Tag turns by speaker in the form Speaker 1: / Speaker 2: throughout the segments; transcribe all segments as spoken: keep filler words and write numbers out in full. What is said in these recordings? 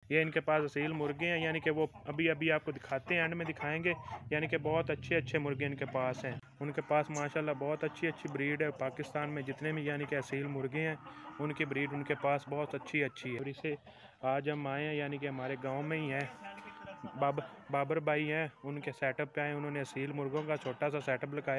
Speaker 1: ये इनके पास असील मुर्गे हैं, यानी कि वो अभी अभी आपको दिखाते हैं, एंड में दिखाएंगे। यानी कि बहुत अच्छे अच्छे मुर्गे इनके पास हैं। उनके पास माशाल्लाह बहुत अच्छी अच्छी ब्रीड है। पाकिस्तान में जितने भी यानी कि असील मुर्गे हैं उनकी ब्रीड उनके पास बहुत अच्छी अच्छी है। और इसे आज हम आए हैं, यानी कि हमारे गाँव में ही हैं, बाब बाबर भाई हैं, उनके सेटअप पे आए। उन्होंने असील मुर्गों का छोटा सा सेटअप लगाया।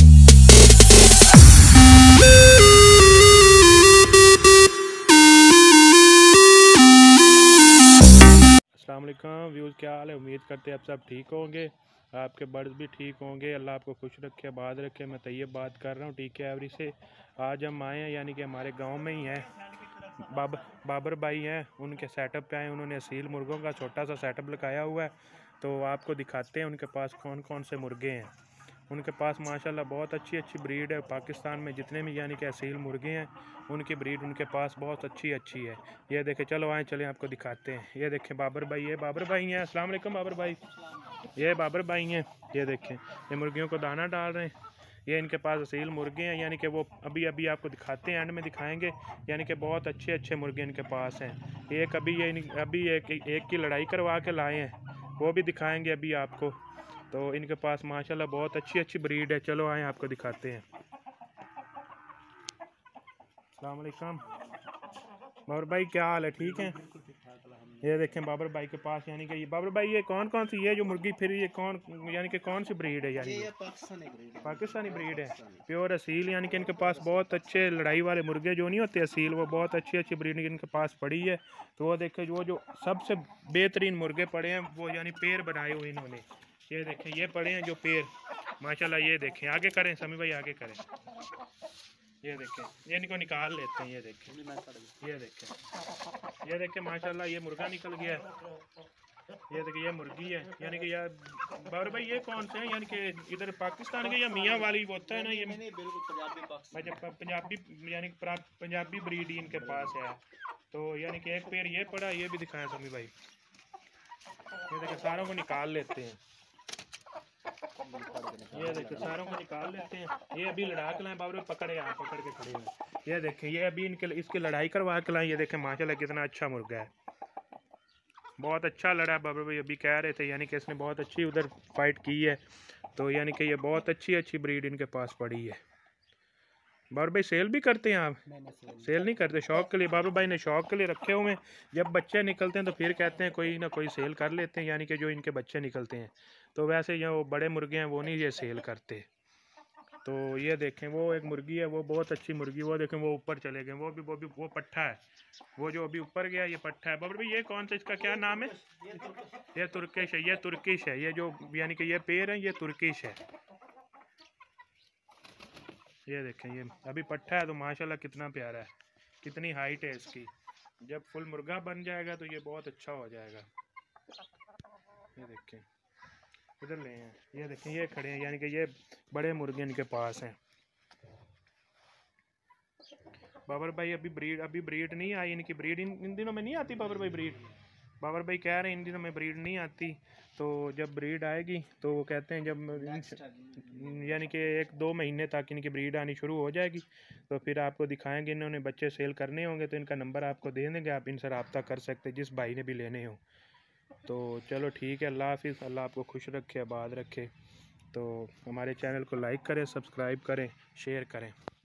Speaker 1: अस्सलाम वालेकुम व्यूज़, क्या हाल है? उम्मीद करते हैं आप सब ठीक होंगे, आपके बर्ड्स भी ठीक होंगे। अल्लाह आपको खुश रखे, आबाद रखे। मैं तैयब बात कर रहा हूँ टीके एवरी से। आज हम आए हैं, यानी कि हमारे गांव में ही हैं, बाब बाबर भाई हैं, उनके सेटअप पे आए। उन्होंने असील मुर्गों का छोटा सा सेटअप लगाया हुआ है, तो आपको दिखाते हैं उनके पास कौन कौन से मुर्गे हैं। उनके पास माशाल्लाह बहुत अच्छी अच्छी ब्रीड है। पाकिस्तान में जितने भी यानी कि असील मुर्गे हैं उनकी ब्रीड उनके पास बहुत अच्छी अच्छी है। ये देखें, चलो आए चलें आपको दिखाते हैं। ये देखें बाबर भाई, ये बाबर भाई हैं। अस्सलाम वालेकुम बाबर भाई, ये बाबर भाई हैं। ये देखें, ये मुर्गियों को दाना डाल रहे हैं। ये इनके पास असील मुर्गे हैं, यानी कि वो अभी अभी आपको दिखाते हैं, एंड में दिखाएंगे। यानी कि बहुत अच्छे अच्छे मुर्गे इनके पास हैं। एक अभी ये अभी एक एक की लड़ाई करवा के लाए हैं, वो भी दिखाएंगे अभी आपको। तो इनके पास माशाल्लाह बहुत अच्छी अच्छी ब्रीड है। चलो आए आपको दिखाते हैं। अस्सलाम वालेकुम बाबर भाई, क्या हाल है? ठीक है। ये देखें बाबर भाई के पास, यानी कि ये बाबर भाई, ये कौन कौन सी, ये जो मुर्गी फिर ये कौन यानी कि कौन सी ब्रीड है? यानी
Speaker 2: ये पाकिस्तानी ब्रीड है।
Speaker 1: पाकिस्तानी ब्रीड है, प्योर असील। यानी कि इनके पास बहुत अच्छे लड़ाई वाले मुर्गे जो नहीं होते असील, वो बहुत अच्छी अच्छी ब्रीड इनके पास पड़ी है। तो वो देखें, वो जो सबसे बेहतरीन मुर्गे पड़े हैं वो यानी पेड़ बनाए हुए इन्होंने। ये देखें, ये पड़े हैं जो पेड़ माशाल्लाह। ये देखें, आगे करें समी भाई, आगे करें। ये देखें, ये इनको निकाल लेते हैं। ये देखें, ये देखें, ये देखें माशाल्लाह, ये मुर्गा निकल गया है। ये देखिए, ये मुर्गी है। यानी कि यार बाबर भाई, ये कौन से हैं? यानी कि इधर पाकिस्तान के या मियाँ वाली होता है ना ये? अच्छा, पंजाबी, यानी पंजाबी ब्रीड ही इनके पास है। तो यानी कि एक पेड़ ये पड़ा, ये भी दिखाएं समी भाई। ये देखिए, सारों को निकाल लेते हैं। ये देखिए, सारों को निकाल लेते हैं। ये अभी लड़ा के लाए बाबर, पकड़े आप पकड़ के खड़े हैं। ये देखें, ये अभी इनके इसकी लड़ाई करवा के लाए। ये देखें माशाल्लाह कितना अच्छा मुर्गा है, बहुत अच्छा लड़ा है। बाबर भाई अभी कह रहे थे, यानी कि इसने बहुत अच्छी उधर फाइट की है। तो यानी कि ये बहुत अच्छी अच्छी ब्रीड इनके पास पड़ी है। बाबर भाई सेल भी करते हैं आप? सेल, सेल नहीं करते, शौक के लिए। बाबर भाई ने शौक के लिए रखे हुए हैं। जब बच्चे निकलते हैं तो फिर कहते हैं कोई ना कोई सेल कर लेते हैं, यानी कि जो इनके बच्चे निकलते हैं। तो वैसे जो बड़े मुर्गे हैं वो नहीं ये सेल करते। तो ये देखें, वो एक मुर्गी है, वो बहुत अच्छी मुर्गी। वो देखें, वो ऊपर चले गए, वो भी वो भी वो पट्ठा है। वो जो अभी ऊपर गया ये पट्ठा है। बाबर भाई, ये कौन सा, इसका क्या नाम है? ये तुर्किश है, ये तुर्किश है। ये जो यानी कि ये पेड़ है, ये तुर्किश है। ये देखें, ये अभी पट्ठा है तो माशाल्लाह कितना प्यारा है, कितनी हाइट है इसकी। जब फुल मुर्गा बन जाएगा तो ये बहुत अच्छा हो जाएगा। ये देखें, इधर ले हैं। ये देखें, ये खड़े हैं, यानी कि ये बड़े मुर्गे इनके पास हैं। बाबर भाई अभी ब्रीड अभी ब्रीड नहीं आई इनकी। ब्रीड इन, इन दिनों में नहीं आती बाबर भाई ब्रीड। बाबर भाई कह रहे हैं इन दिनों में ब्रीड नहीं आती। तो जब ब्रीड आएगी तो वो कहते हैं जब यानी कि एक दो महीने तक इनकी ब्रीड आनी शुरू हो जाएगी तो फिर आपको दिखाएंगे। इन्होंने बच्चे सेल करने होंगे तो इनका नंबर आपको दे देंगे, आप इनसे रब्ता कर सकते जिस भाई ने भी लेने हो। तो चलो ठीक है, अल्लाह हाफिज़। अल्लाह आपको खुश रखे, आबाद रखे। तो हमारे चैनल को लाइक करें, सब्सक्राइब करें, शेयर करें।